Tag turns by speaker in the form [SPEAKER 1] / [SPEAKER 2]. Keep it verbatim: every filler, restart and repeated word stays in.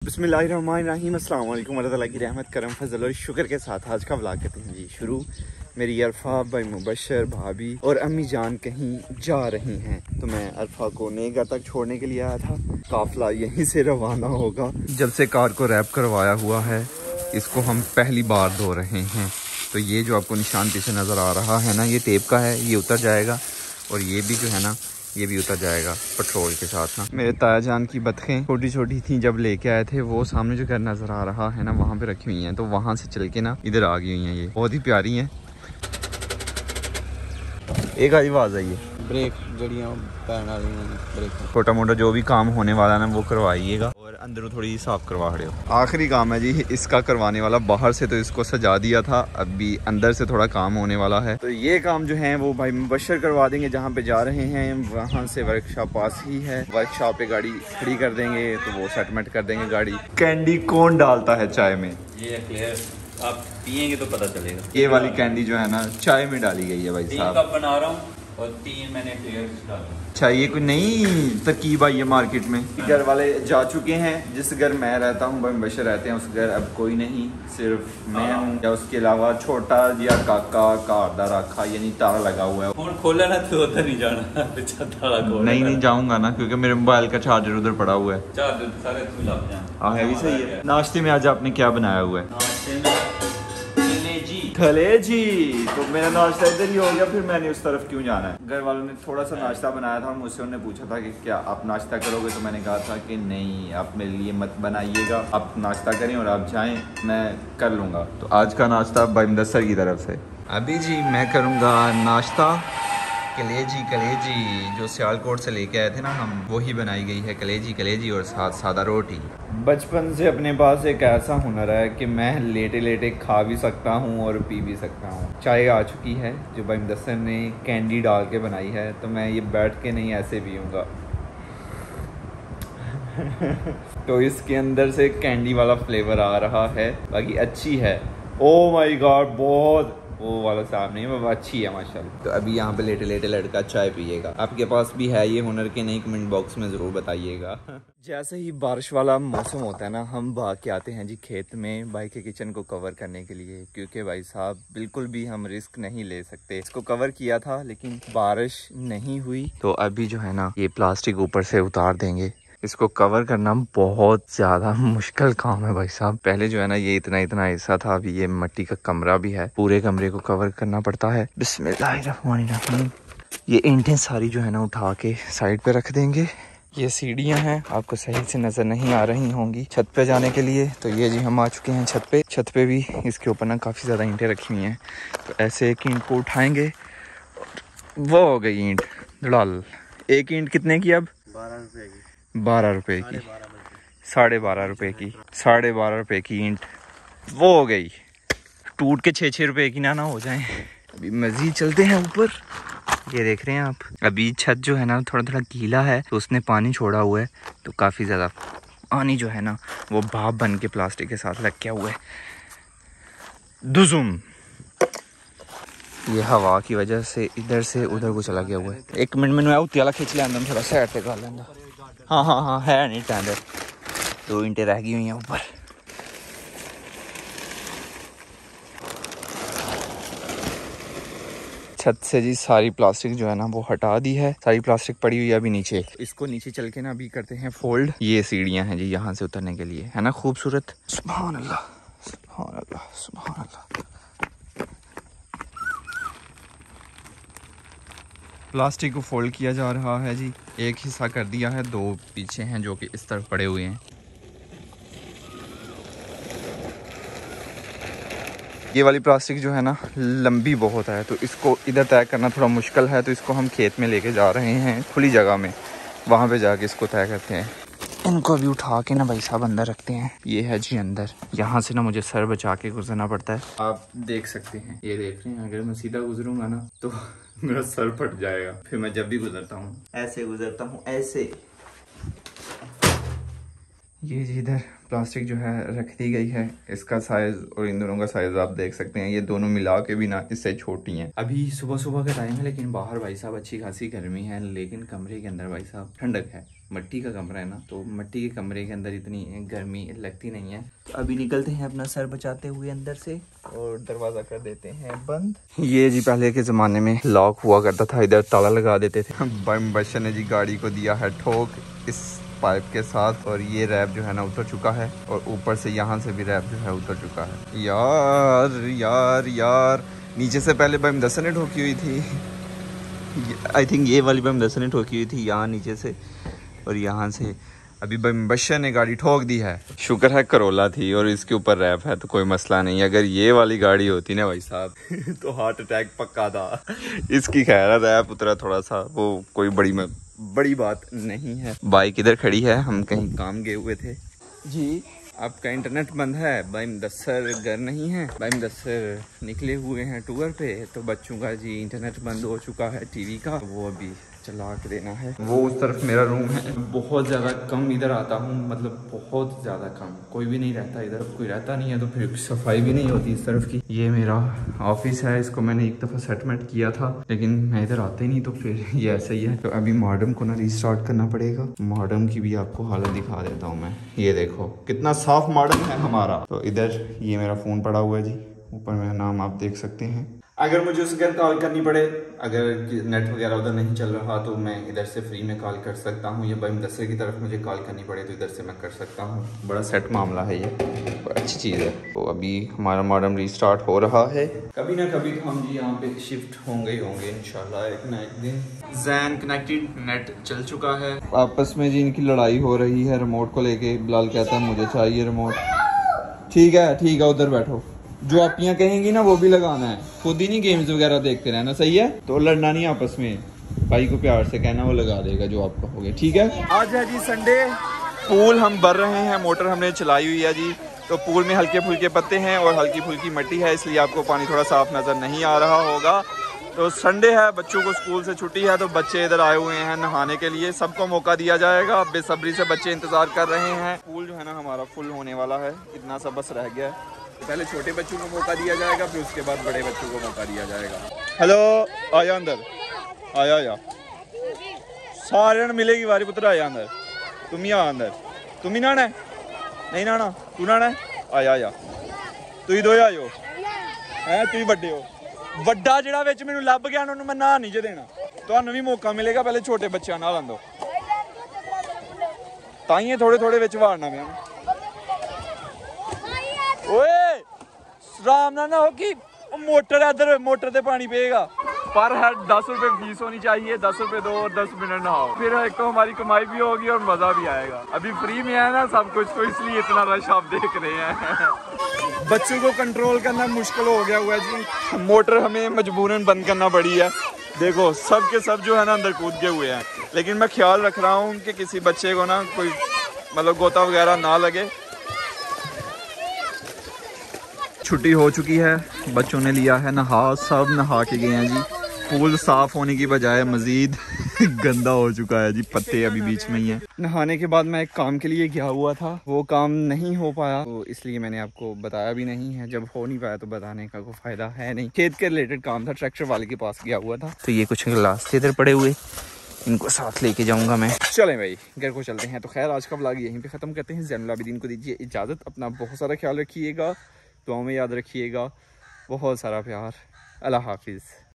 [SPEAKER 1] बिस्मिल्लाहिर्रहमानिर्रहीम, अस्सलाम वालेकुम वरहमतुल्लाहि की रहमत करम फजल और शुक्र के साथ आज का व्लॉग करते हैं जी शुरू। मेरी अरफा, भाई मुबशर, भाभी और अम्मी जान कहीं जा रही हैं, तो मैं अरफा को नेगा तक छोड़ने के लिए आया था। काफिला यहीं से रवाना होगा। जब से कार को रैप करवाया हुआ है, इसको हम पहली बार धो रहे हैं। तो ये जो आपको निशान पीछे नज़र आ रहा है ना, ये टेप का है, ये उतर जाएगा। और ये भी जो है ना, ये भी उतर जाएगा पेट्रोल के साथ ना। मेरे ताया जान की बतखें छोटी छोटी थी जब लेके आए थे, वो सामने जो घर नज़र आ रहा है ना, वहाँ पे रखी हुई हैं। तो वहाँ से चल के ना इधर आ गई हुई हैं। ये बहुत ही प्यारी हैं। एक आधी आवाज़ आई है,
[SPEAKER 2] ब्रेक जड़ियाँ ब्रेक
[SPEAKER 1] छोटा मोटा जो भी काम होने वाला है ना, वो करवाइएगा। और अंदरों थोड़ी साफ करवा रहे हो। आखिरी काम है जी इसका करवाने वाला। बाहर से तो इसको सजा दिया था, अभी अंदर से थोड़ा काम होने वाला है। तो ये काम जो है वो भाई मुबशर करवा देंगे। जहाँ पे जा रहे हैं वहाँ से वर्कशॉप पास ही है, वर्कशॉप पे गाड़ी खड़ी कर देंगे, तो वो सेटमेंट कर देंगे गाड़ी। कैंडी कौन डालता है चाय में? ये क्लियर, आप पियेंगे तो पता चलेगा। ये वाली कैंडी जो है ना, चाय में डाली गई है भाई साहब। तीन कप बना रहा हूँ और तीन मैंने क्लियर डाला। अच्छा, ये कोई नई तरकीब आई है मार्केट में। घर वाले जा चुके हैं। जिस घर मैं रहता हूँ, भाई मुबशर रहते हैं, उस घर अब कोई नहीं, सिर्फ मैं हूँ। या उसके अलावा छोटा या काका कारदा रखा, यानी ताला लगा हुआ है। फोन खोला ना तो उधर नहीं जाना। ताला खोला नहीं नहीं जाऊंगा ना, क्योंकि मेरे मोबाइल का चार्जर उधर पड़ा हुआ है। चार्जर सारे हाँ है भी सही है। नाश्ते में आज आपने क्या बनाया हुआ है? नाश्ते में कलेजी। तो मेरा नाश्ता इधर ही हो गया, फिर मैंने उस तरफ क्यों जाना है। घर वालों ने थोड़ा सा नाश्ता बनाया था और मुझसे उन्होंने पूछा था कि क्या आप नाश्ता करोगे, तो मैंने कहा था कि नहीं, आप मेरे लिए मत बनाइएगा, आप नाश्ता करें और आप जाएं, मैं कर लूँगा। तो आज का नाश्ता भाई मुदस्सर की तरफ से। अभी जी मैं करूँगा नाश्ता कलेजी। कलेजी जो सियालकोट से लेके आए थे ना हम, वही बनाई गई है कलेजी। कलेजी और साथ सादा रोटी। बचपन से अपने पास एक ऐसा हुनर है कि मैं लेटे लेटे खा भी सकता हूँ और पी भी सकता हूँ। चाय आ चुकी है जो भाई मुदस्सर ने कैंडी डाल के बनाई है, तो मैं ये बैठ के नहीं ऐसे पीऊँगा। तो इसके अंदर से कैंडी वाला फ्लेवर आ रहा है, बाकी अच्छी है। ओ माय गॉड, बहुत वो वाला साहब नहीं, वो अच्छी है माशाल्लाह। तो अभी यहाँ पे लेटे लेटे लड़का चाय पिएगा। आपके पास भी है ये हुनर के नहीं, कमेंट बॉक्स में ज़रूर बताइएगा। जैसे ही बारिश वाला मौसम होता है ना, हम भाग के आते हैं जी खेत में भाई के किचन को कवर करने के लिए, क्योंकि भाई साहब बिल्कुल भी हम रिस्क नहीं ले सकते। इसको कवर किया था लेकिन बारिश नहीं हुई, तो अभी जो है ना ये प्लास्टिक ऊपर से उतार देंगे। इसको कवर करना बहुत ज़्यादा मुश्किल काम है भाई साहब। पहले जो है ना ये इतना इतना हिस्सा था, अभी ये मिट्टी का कमरा भी है, पूरे कमरे को कवर करना पड़ता है। बिस्मिल्लाहिर्रहमानिर्रहीम। ये ईंटें सारी जो है ना उठा के साइड पे रख देंगे। ये सीढ़ियां हैं, आपको सही से नज़र नहीं आ रही होंगी छत पे जाने के लिए। तो ये जी हम आ चुके हैं छत पे। छत पे भी इसके ऊपर ना काफ़ी ज़्यादा ईंटें रखी हुई हैं, तो ऐसे एक ईंट को उठाएँगे। वो हो गई ईंट धड़ाल। एक ईंट कितने की? अब बारह रुपये की। बारह रुपए की, साढ़े बारह रुपए की, साढ़े बारह रुपए की ईंट वो हो गई। टूट के छः छः रुपए की ना ना हो जाए। अभी मज़ीद चलते हैं ऊपर। ये देख रहे हैं आप, अभी छत जो है ना थोड़ा थोड़ा गीला है, तो उसने पानी छोड़ा हुआ है, तो काफ़ी ज़्यादा पानी जो है ना वो भाप बन के प्लास्टिक के साथ लग गया हुआ है। दुजुम ये हवा की वजह से इधर से उधर को चला गया हुआ है। एक मिनट मैंने उत्याला खींच लेना, थोड़ा साइड पे कर लेना। हाँ हाँ हाँ है नहीं टेंडर। दो ईंटें रह गई हुई हैं ऊपर। छत से जी सारी प्लास्टिक जो है ना वो हटा दी है, सारी प्लास्टिक पड़ी हुई है अभी नीचे। इसको नीचे चल के ना अभी करते हैं फोल्ड। ये सीढ़ियां हैं जी यहाँ से उतरने के लिए, है ना खूबसूरत। सुभान अल्लाह, सुभान अल्लाह, सुभान अल्लाह। प्लास्टिक को फोल्ड किया जा रहा है जी। एक हिस्सा कर दिया है, दो पीछे हैं जो कि इस तरफ पड़े हुए हैं। ये वाली प्लास्टिक जो है ना लंबी बहुत है, तो इसको इधर तय करना थोड़ा मुश्किल है, तो इसको हम खेत में लेके जा रहे हैं खुली जगह में, वहाँ पे जाके इसको तय करते हैं। इनको अभी उठा के ना भाई साहब अंदर रखते हैं। ये है जी अंदर। यहाँ से ना मुझे सर बचा के गुजरना पड़ता है, आप देख सकते हैं। ये देख रहे हैं, अगर मैं सीधा गुजरूंगा ना तो मेरा सर फट जाएगा। फिर मैं जब भी गुजरता हूँ ऐसे गुजरता हूँ, ऐसे। ये जी इधर प्लास्टिक जो है रख दी गई है। इसका साइज और इन दोनों का साइज आप देख सकते हैं। ये दोनों मिला के भी ना इससे छोटी हैं। अभी सुबह सुबह का टाइम है, लेकिन बाहर भाई साहब अच्छी खासी गर्मी है, लेकिन कमरे के अंदर भाई साहब ठंडक है। मट्टी का कमरा है ना, तो मट्टी के कमरे के अंदर इतनी गर्मी लगती नहीं है। तो अभी निकलते हैं अपना सर बचाते हुए अंदर से और दरवाज़ा कर देते हैं बंद। ये जी पहले के ज़माने में लॉक हुआ करता था, इधर ताला लगा देते थे। बम बशर ने जी गाड़ी को दिया है ठोक इस पाइप के साथ, और ये रैप जो है ना उतर चुका है, और ऊपर से यहाँ से भी रैप जो है उतर चुका है। यार यार यार नीचे से पहले बम दस ने ठोकी हुई थी, आई थिंक ये वाली बम दस ने ठोकी हुई थी यहाँ नीचे से, और यहाँ से अभी बम बशर ने गाड़ी ठोक दी है। शुक्र है करोला थी और इसके ऊपर रैप है तो कोई मसला नहीं। अगर ये वाली गाड़ी होती ना भाई साहब तो हार्ट अटैक पक्का था। इसकी खैर है रैप उतरा थोड़ा सा, वो कोई बड़ी म... बड़ी बात नहीं है। बाइक इधर खड़ी है, हम कहीं काम गए हुए थे जी। आपका इंटरनेट बंद है, भाई मुदस्सर घर नहीं है, भाई मुदस्सर निकले हुए हैं टूर पे, तो बच्चों का जी इंटरनेट बंद हो चुका है टीवी का, वो अभी चला के देना है। वो उस तरफ मेरा रूम है, बहुत ज़्यादा कम इधर आता हूँ, मतलब बहुत ज़्यादा कम, कोई भी नहीं रहता इधर, कोई रहता नहीं है तो फिर सफाई भी नहीं होती इस तरफ की। ये मेरा ऑफिस है, इसको मैंने एक दफ़ा सेटलमेंट किया था लेकिन मैं इधर आते ही नहीं, तो फिर ये ऐसा ही है। तो अभी मॉडर्म को ना रीस्टार्ट करना पड़ेगा। मॉडर्म की भी आपको हालत दिखा देता हूँ मैं, ये देखो कितना साफ मॉडर्म है हमारा। तो इधर ये मेरा फ़ोन पड़ा हुआ है जी, ऊपर मेरा नाम आप देख सकते हैं। अगर मुझे उस घर कॉल करनी पड़े, अगर नेट वगैरह उधर नहीं चल रहा तो मैं इधर से फ्री में कॉल कर सकता हूँ, या भाई मुदस्सर की तरफ मुझे कॉल करनी पड़े तो इधर से मैं कर सकता हूँ। बड़ा सेट मामला है ये, तो अच्छी चीज़ है। तो अभी हमारा मॉडर्म रीस्टार्ट हो रहा है, कभी ना कभी तो हम जी यहाँ पे शिफ्ट होंगे ही होंगे इंशाल्लाह एक ना एक दिन। जैन कनेक्टेड नेट चल चुका है। आपस में जी इनकी लड़ाई हो रही है रिमोट को लेके। बिलाल कहता है मुझे चाहिए रिमोट। ठीक है ठीक है उधर बैठो, जो आप यहाँ कहेंगी ना वो भी लगाना है, खुद ही नहीं गेम्स वगैरह देखते रहना, सही है? तो लड़ना नहीं आपस में, भाई को प्यार से कहना, वो लगा देगा जो आप कहोगे, ठीक है? आज है जी संडे, पूल हम भर रहे हैं, मोटर हमने चलाई हुई है जी। तो पूल में हल्के फुल्के पत्ते हैं और हल्की फुल्की मिट्टी है, इसलिए आपको पानी थोड़ा साफ नज़र नहीं आ रहा होगा। तो संडे है, बच्चों को स्कूल से छुट्टी है, तो बच्चे इधर आए हुए हैं नहाने के लिए। सबको मौका दिया जाएगा, बेसब्री से बच्चे इंतज़ार कर रहे हैं। पूल जो है ना हमारा फुल होने वाला है, इतना सा बस रह गया है। पहले छोटे बच्चों को मौका दिया जाएगा, फिर उसके बाद बड़े बच्चों को मौका दिया जाएगा। हेलो आया अंदर, आया आया सारे मिलेगी बारी पुत्र, आया अंदर, तुम ही आ अंदर। तुम ही नहाना है? नहीं नहाना, तू नहाना है? आया आया तू ही दो आयो है, तू ही बड़े हो। ਵੱਡਾ ਜਿਹੜਾ ਵਿੱਚ ਮੈਨੂੰ ਲੱਭ ਗਿਆ ਉਹਨੂੰ ਮੈਂ ਨਹਾ ਨਹੀਂ ਜੇ ਦੇਣਾ, ਤੁਹਾਨੂੰ ਵੀ ਮੌਕਾ ਮਿਲੇਗਾ, ਪਹਿਲੇ ਛੋਟੇ ਬੱਚਿਆਂ ਨਾਲ ਆਂਦੋ ਤਾਂ ਹੀ ਥੋੜੇ ਥੋੜੇ ਵਿੱਚ ਵਾੜਨਾ ਮੈਂ। ਓਏ ਆਰਾਮ ਨਾਲ ना हो कि मोटर इधर मोटर पे पानी पिएगा। पर हेड दस रुपए फीस होनी चाहिए, दस रुपए दो और दस मिनट नहाओ, फिर एक तो हमारी कमाई भी होगी और मजा भी आएगा। अभी फ्री में है ना सब कुछ, तो इसलिए इतना रश आप देख रहे हैं। बच्चों को कंट्रोल करना मुश्किल हो गया हुआ है जी, मोटर हमें मजबूरन बंद करना पड़ी है। देखो सब के सब जो है ना अंदर कूद गए हुए हैं, लेकिन मैं ख्याल रख रहा हूँ कि किसी बच्चे को ना कोई मतलब गोता वगैरह ना लगे। छुट्टी हो चुकी है, बच्चों ने लिया है नहा, सब नहा के गए हैं जी। पूल साफ होने की बजाय मज़ीद गंदा हो चुका है जी, पत्ते अभी बीच में ही हैं। नहाने के बाद मैं एक काम के लिए गया हुआ था, वो काम नहीं हो पाया, तो इसलिए मैंने आपको बताया भी नहीं है। जब हो नहीं पाया तो बताने का कोई फ़ायदा है नहीं। खेत के रिलेटेड काम था, ट्रैक्टर वाले के पास गया हुआ था। तो ये कुछ गिलास थे इधर पड़े हुए, इनको साथ लेके जाऊंगा मैं। चलें भाई घर को चलते हैं। तो खैर आज का व्लॉग यहीं पे ख़त्म करते हैं। ज़ैनुल आबिदीन को दीजिए इजाज़त, अपना बहुत सारा ख्याल रखिएगा, दुआओं में याद रखिएगा, बहुत सारा प्यार। अल्लाह हाफिज़।